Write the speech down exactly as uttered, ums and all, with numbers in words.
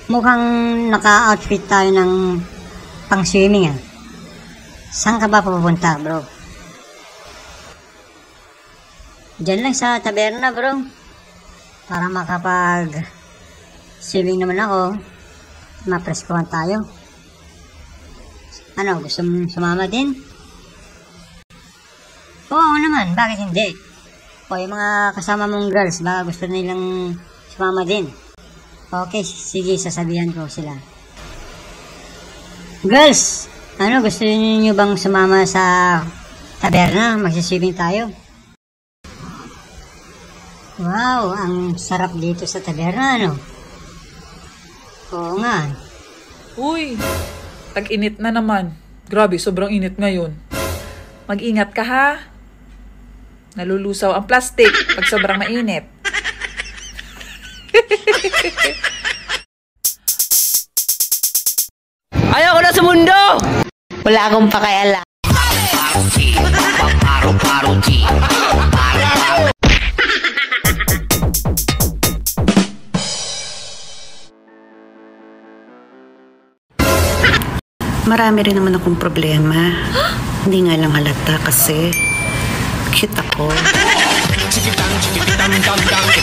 Mukhang naka-outfit tayo ng pang-swimming ah. Saan ka ba pupunta, bro? Diyan lang sa taberna, bro. Para makapag-swimming naman ako. Mapreskuhan tayo. Ano, gusto mong sumama din? Oo naman, bakit hindi? O yung mga kasama mong girls, baka gusto nilang sumama din. Okay, sige, sasabihan ko sila. Girls, ano, gusto niyo bang sumama sa taberna? Magsiswimming tayo. Wow, ang sarap dito sa taberna, ano? Oo nga. Uy, tag-init na naman. Grabe, sobrang init ngayon. Mag-ingat ka ha. Nalulusaw ang plastic pag sobrang mainit. Ayaw ko na sa mundo! Wala akong pakialam. Marami rin naman akong problema. Hindi nga lang halata kasi cute ako.